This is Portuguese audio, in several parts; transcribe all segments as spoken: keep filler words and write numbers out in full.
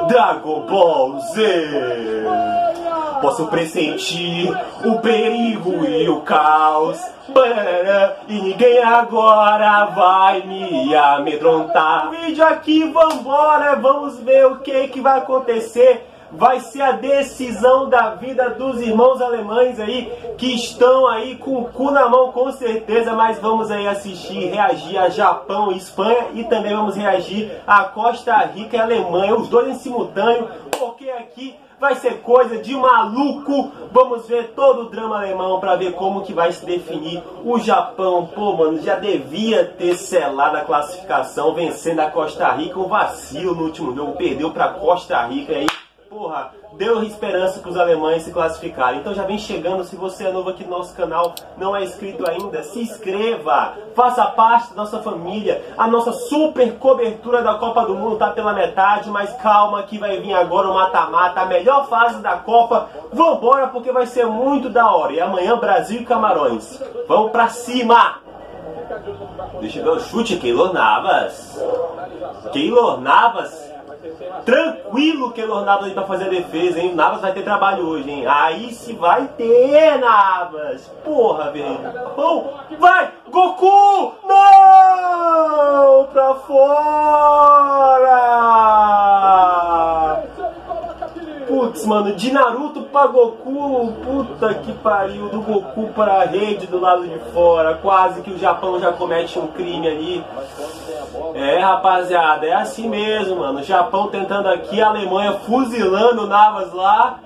Dragon Ball Z. Posso pressentir o perigo e o caos, e ninguém agora vai me amedrontar. Vídeo aqui, vambora, vamos ver o que que vai acontecer. Vai ser a decisão da vida dos irmãos alemães aí, que estão aí com o cu na mão com certeza, mas vamos aí assistir, reagir a Japão e Espanha, e também vamos reagir a Costa Rica e Alemanha, os dois em simultâneo, porque aqui vai ser coisa de maluco. Vamos ver todo o drama alemão para ver como que vai se definir o Japão. Pô, mano, já devia ter selado a classificação vencendo a Costa Rica, um vacilo no último jogo, perdeu para Costa Rica aí. Porra, deu esperança para os alemães se classificarem. Então já vem chegando, se você é novo aqui no nosso canal, não é inscrito ainda, se inscreva, faça parte da nossa família. A nossa super cobertura da Copa do Mundo tá pela metade, mas calma que vai vir agora o mata-mata, a melhor fase da Copa. Vambora, porque vai ser muito da hora. E amanhã Brasil e Camarões. Vamos pra cima! Deixa eu ver o chute, Keylor Navas. Keylor Navas. Tranquilo que o Navas aí pra fazer a defesa, hein? O Navas vai ter trabalho hoje, hein? Aí se vai ter, Navas! Porra, velho! Oh, vai! Goku! Não! Pra fora! Putz, mano, de Naruto pra Goku, puta que pariu, do Goku para a rede do lado de fora, quase que o Japão já comete um crime ali. É, rapaziada, é assim mesmo, mano, o Japão tentando aqui, a Alemanha fuzilando o Navas lá.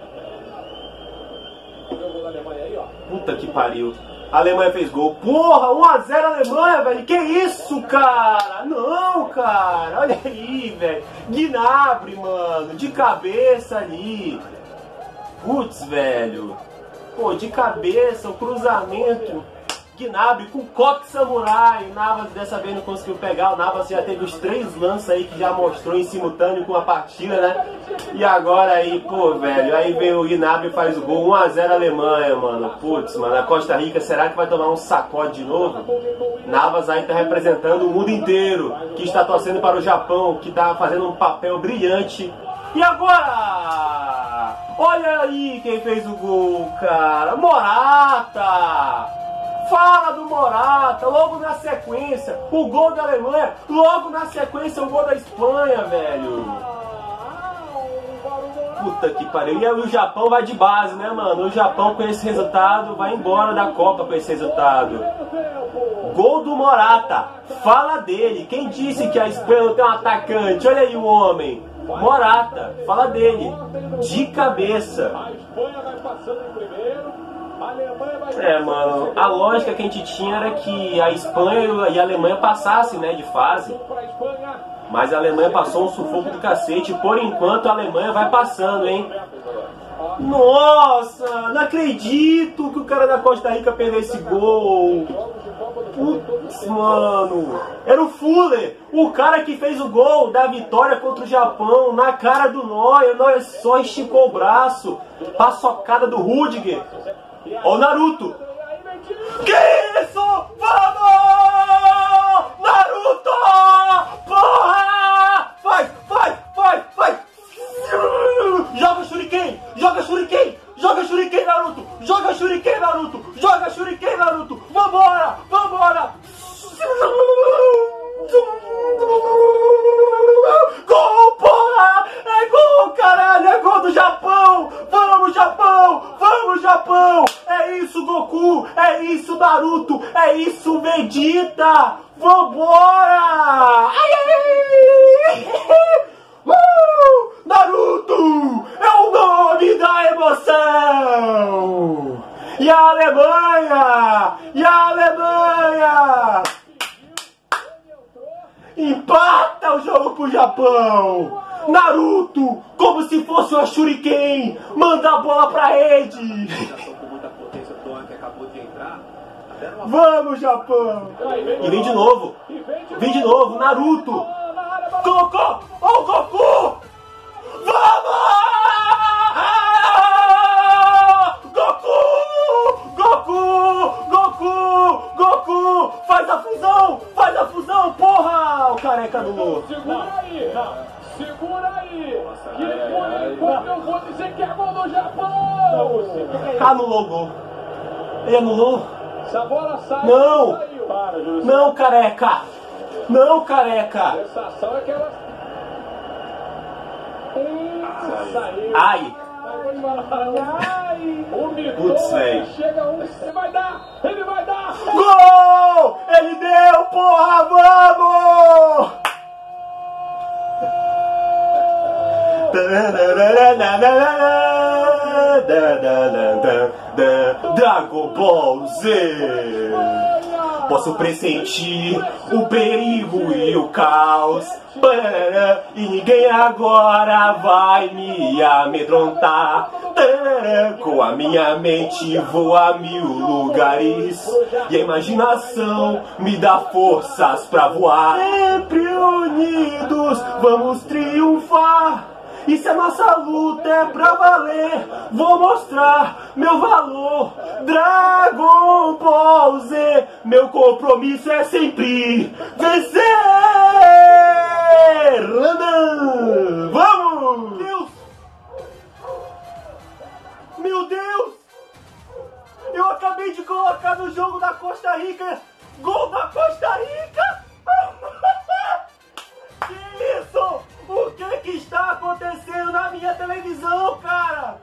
Puta que pariu. A Alemanha fez gol. Porra, um a zero Alemanha, velho. Que isso, cara? Não, cara. Olha aí, velho. Gnabry, mano. De cabeça ali. Putz, velho. Pô, de cabeça, o cruzamento. Gnabry com coque samurai. O Navas dessa vez não conseguiu pegar. O Navas já teve os três lances aí que já mostrou em simultâneo com a partida, né? E agora aí, pô, velho, aí veio o Gnabry e faz o gol. um a zero Alemanha, mano. Putz, mano, a Costa Rica, será que vai tomar um sacode de novo? Navas aí tá representando o mundo inteiro, que está torcendo para o Japão, que tá fazendo um papel brilhante. E agora? Olha aí quem fez o gol, cara. Morata! Fala do Morata, logo na sequência, o gol da Alemanha, logo na sequência o gol da Espanha, velho. Puta que pariu. E o Japão vai de base, né, mano? O Japão com esse resultado vai embora da Copa com esse resultado. Gol do Morata, fala dele. Quem disse que a Espanha não tem um atacante? Olha aí o homem. Morata, fala dele. De cabeça. É, mano, a lógica que a gente tinha era que a Espanha e a Alemanha passassem, né, de fase. Mas a Alemanha passou um sufoco do cacete. Por enquanto a Alemanha vai passando, hein. Nossa, não acredito que o cara da Costa Rica perdeu esse gol. Putz, mano. Era o Fuller, o cara que fez o gol da vitória contra o Japão, na cara do Neuer. O Neuer só esticou o braço. Paçocada do Rudiger. Ó o Naruto. Que isso? Vamos! Naruto! Porra! Vai, vai, vai, vai! Joga Shuriken! Joga Shuriken! Joga Shuriken, Naruto! Joga Shuriken, Naruto! Joga Shuriken, Naruto! Vambora! Vambora! Gol, porra! É gol, caralho! É gol do Japão! Vamos, Japão! Vamos, Japão! É isso, Goku! É isso, Naruto! É isso, Vegeta! Vambora! Ai, ai, ai. Uh! Naruto! É o nome da emoção! E a Alemanha! E a Alemanha! Empata o jogo pro Japão! Naruto, como se fosse uma Shuriken, manda a bola pra rede! Vamos, Japão! E vem de novo! Vem de novo, Naruto! Colocou! Ó o Goku! Vamos! Goku! Goku! Goku! Goku! Faz a fusão! Faz a fusão, porra! O careca do... Segura aí! Segura aí! Porque eu vou dizer que é gol do Japão! Anulou o gol. Ele anulou? Essa bola sai. Não! Para, Não, careca! Não, careca! A sensação é que ela. Saiu. Ai! Ai! O Mitou Putz, velho. chega um. Ele vai dar! Ele vai dar! Gol! Ele deu, porra! Vamos! Dragon Ball Z. Posso pressentir o perigo e o caos, e ninguém agora vai me amedrontar. Com a minha mente vou a mil lugares e a imaginação me dá forças pra voar. Sempre unidos vamos triunfar. E se a nossa luta é pra valer, vou mostrar meu valor. Dragon Ball Z, meu compromisso é sempre vencer! Vamos! Deus! Meu Deus! Eu acabei de colocar no jogo da Costa Rica, gol da Costa Rica! Que isso? O que que está acontecendo na minha televisão, cara?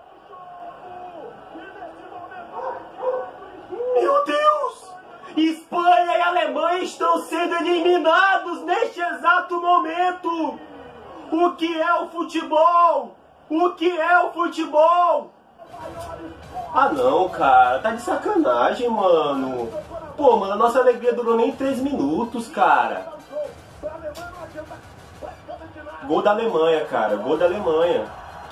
Meu Deus! Espanha e Alemanha estão sendo eliminados neste exato momento! O que é o futebol? O que é o futebol? Ah não, cara, tá de sacanagem, mano. Pô, mano, a nossa alegria durou nem três minutos, cara. Gol da Alemanha, cara. Gol da Alemanha.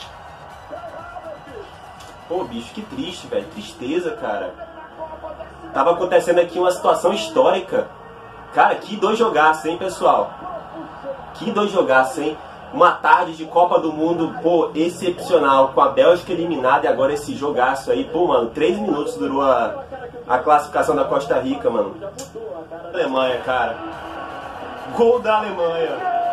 Pô, bicho, que triste, velho. Tristeza, cara. Tava acontecendo aqui uma situação histórica. Cara, que dois jogaços, hein, pessoal? Que dois jogaços, hein? Uma tarde de Copa do Mundo, pô, excepcional. Com a Bélgica eliminada e agora esse jogaço aí. Pô, mano, três minutos durou a, a classificação da Costa Rica, mano. Alemanha, cara. Gol da Alemanha.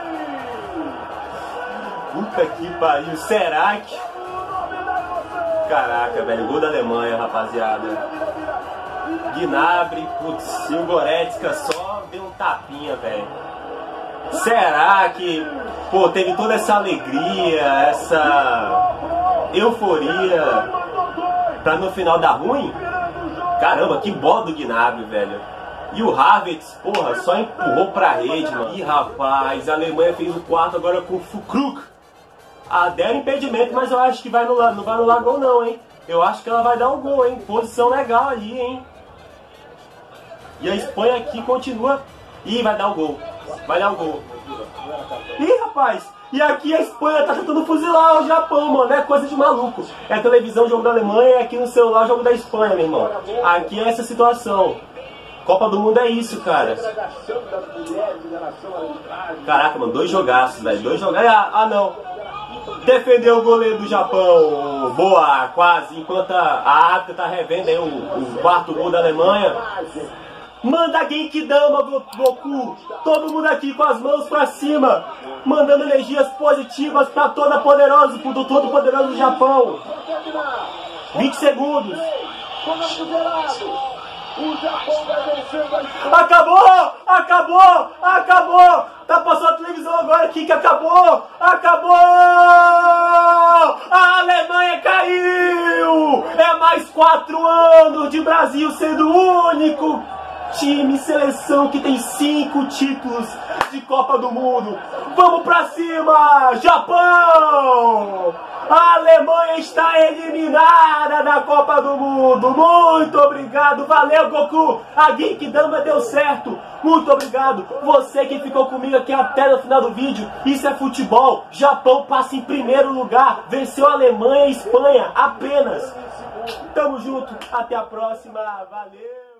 Puta que pariu, será que... Caraca, velho, gol da Alemanha, rapaziada. Gnabry, putz, e o Goretzka só deu um tapinha, velho. Será que, pô, teve toda essa alegria, essa euforia pra no final dar ruim? Caramba, que bola do Gnabry, velho. E o Havertz, porra, só empurrou pra rede, mano. Ih, rapaz, a Alemanha fez o quarto agora com o Füllkrug. Ah, deram impedimento, mas eu acho que vai anular, não vai anular gol não, hein. Eu acho que ela vai dar um gol, hein. Posição legal ali, hein. E a Espanha aqui continua. Ih, vai dar o gol. Vai dar o gol. Ih, rapaz. E aqui a Espanha tá tentando fuzilar o Japão, mano. É coisa de maluco. É televisão, jogo da Alemanha, e aqui no celular, jogo da Espanha, meu irmão. Aqui é essa situação. Copa do Mundo é isso, cara. Caraca, mano, dois jogaços, velho. Dois jogaços. Ah, ah, não. Defendeu o goleiro do Japão. Boa, quase. Enquanto a África tá revendo aí o, o quarto gol da Alemanha. Manda Genkidama, Goku. Todo mundo aqui com as mãos pra cima. Mandando energias positivas pra toda poderosa, do todo poderoso do Japão. vinte segundos. Acabou! Acabou! Acabou! Tá passando a televisão agora aqui que acabou! Acabou! A Alemanha caiu! É mais quatro anos de Brasil sendo o único time, seleção que tem cinco títulos de Copa do Mundo. Vamos pra cima, Japão! A Alemanha está eliminada da Copa do Mundo. Muito obrigado, valeu, Goku. A Genkidama deu certo. Muito obrigado. Você que ficou comigo aqui até no final do vídeo. Isso é futebol. Japão passa em primeiro lugar. Venceu a Alemanha e a Espanha apenas. Tamo junto. Até a próxima. Valeu.